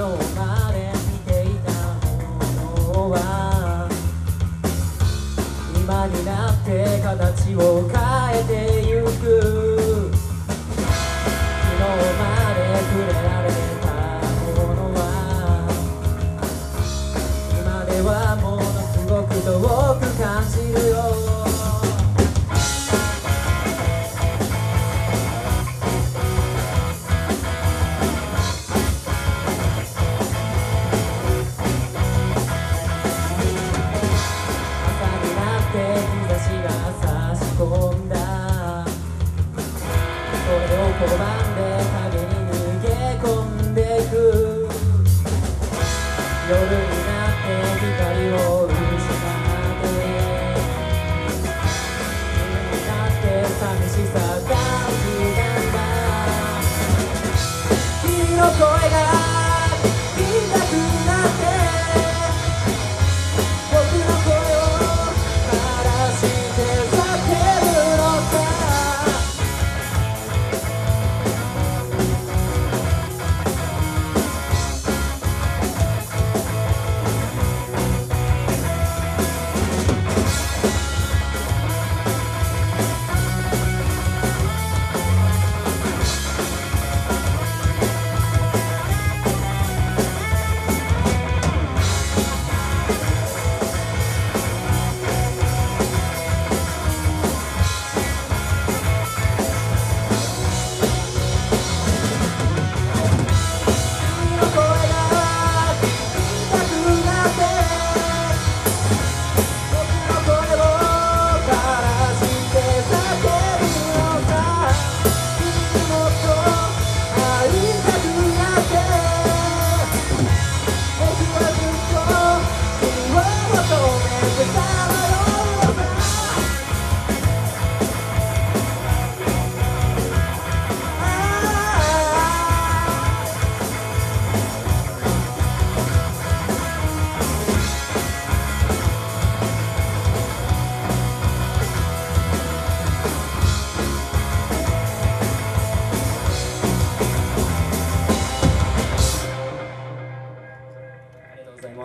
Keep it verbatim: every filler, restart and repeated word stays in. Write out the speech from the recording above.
まで見ていたものは今になって形を変えてゆく。昨日まで触れられたものは今ではものすごく遠く感じるよ。日差しが差し込んだ。それを拒んで影に逃げ込んでいく。夜になって光を失って夜になって寂しさ感じたんだ。君の声が聞きたくなってございます。